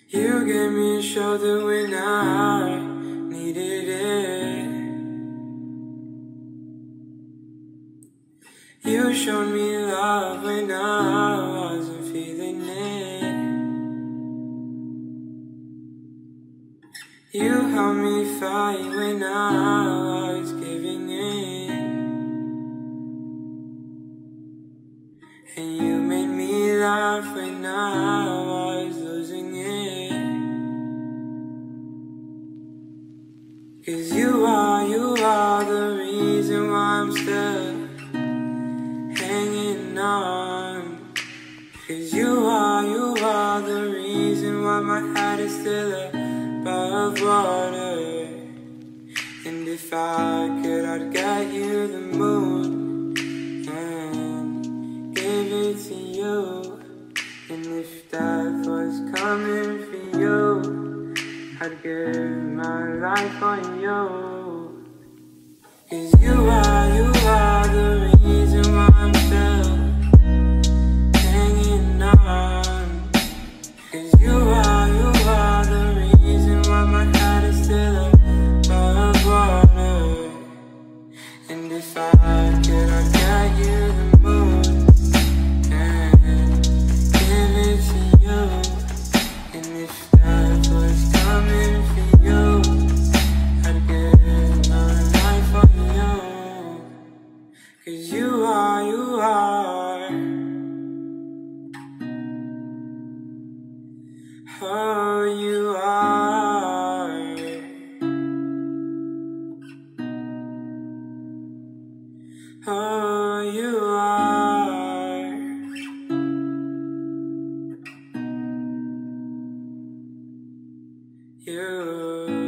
You gave me a shoulder when I needed it. You showed me love when I wasn't feeling it. You helped me fight when I was giving in. And you made me laugh when I was losing it. 'Cause you are the reason why I'm still hanging on. 'Cause you are the reason why my head is still above water. And if I could, I'd get you the moon and give it to you. And if death was coming for you, I'd give my life on you. 'Cause you are the reason why I'm still hanging on. 'Cause you are the reason why my head is still above water. And if I could, I'd get you the moon and give it to you. And if death was coming for you, I'd give my life for you. 'Cause you are oh, you are. Oh, you are. You